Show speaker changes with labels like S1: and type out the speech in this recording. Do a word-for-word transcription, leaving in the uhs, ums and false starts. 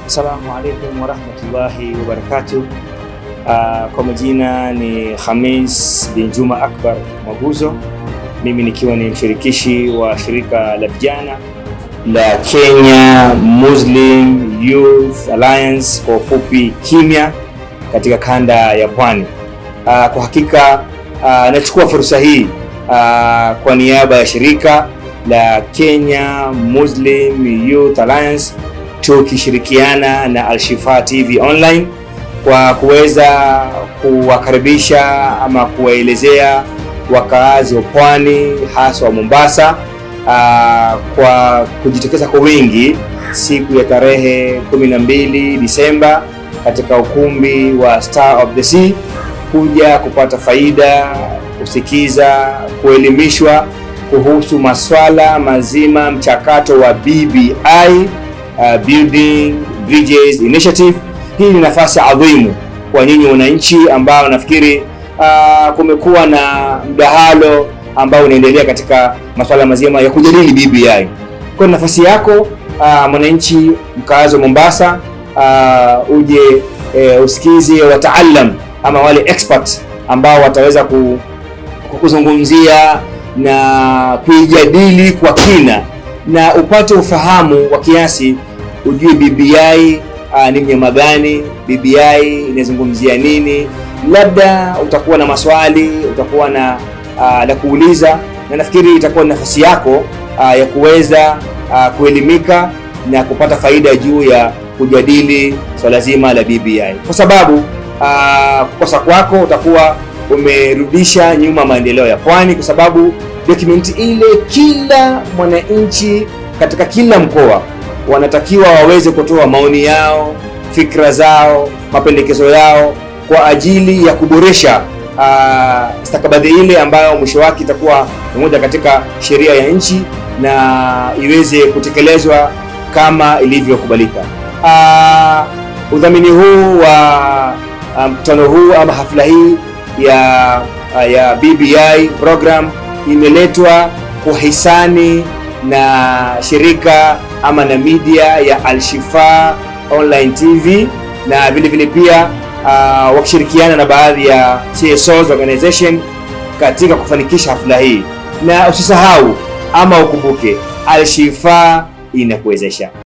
S1: Assalamu alaikum warahmatullahi wabarakatuh. Uh, kwa majina ni Khamis bin Juma Akbar Maguzo, mimi nikiwa ni mshirikishi wa shirika la vijana la Kenya Muslim Youth Alliance, kwa ufupi KIMYA, katika kanda ya Pwani. Uh, kwa hakika uh, nachukua fursa hii uh, kwa niaba ya shirika la Kenya Muslim Youth Alliance tukishirikiana na Al-Shifa T V Online kwa kuweza kuwakaribisha ama kuwaelezea wakaazi wa Pwani hasa wa Mombasa uh, kwa kujitokeza kwa wingi siku ya tarehe kumi na mbili Disemba katika ukumbi wa Star of the Sea, kuja kupata faida, kusikiza, kuelimishwa kuhusu maswala mazima mchakato wa B B I, uh, Building Bridges Initiative. Hii ni nafasi adhimu kwa nyinyi wananchi ambao nafikiri uh, kumekuwa na mdahalo ambao unaendelea katika masuala mazima ya kujadili B B I. Kwa nafasi yako uh, mwananchi mkazi wa Mombasa, uh, uje uh, usikize wataalam ama wale expert ambao wataweza kuzungumzia na kuijadili kwa kina na upate ufahamu wa kiasi, ujue B B I uh, ni mnyama gani, B B I inazungumzia nini. Labda utakuwa na maswali, utakuwa na uh, la kuuliza, na nafikiri itakuwa nafasi yako uh, ya kuweza uh, kuelimika na kupata faida juu ya kujadili swala zima la B B I, kwa sababu uh, kukosa kwako utakuwa umerudisha nyuma maendeleo ya Pwani, kwa sababu document ile kila mwananchi katika kila mkoa wanatakiwa waweze kutoa maoni yao, fikra zao, mapendekezo yao kwa ajili ya kuboresha uh, stakabadhi ile ambayo mwisho wake itakuwa pamoja katika sheria ya nchi na iweze kutekelezwa kama ilivyokubalika. Uh, udhamini huu wa mkutano um, huu ama hafla hii ya uh, ya B B I program imeletwa kwa hisani na shirika ama na media ya Al-Shifa Online T V, na vile vile pia uh, wakishirikiana na baadhi ya C S Os organization katika kufanikisha hafla hii. Na usisahau ama ukumbuke, Al-Shifa inakuwezesha.